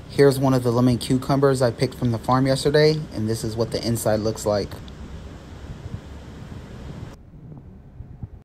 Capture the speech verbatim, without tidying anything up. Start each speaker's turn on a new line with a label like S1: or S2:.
S1: Here's one of the lemon cucumbers I picked from the farm yesterday, and this is what the inside looks like.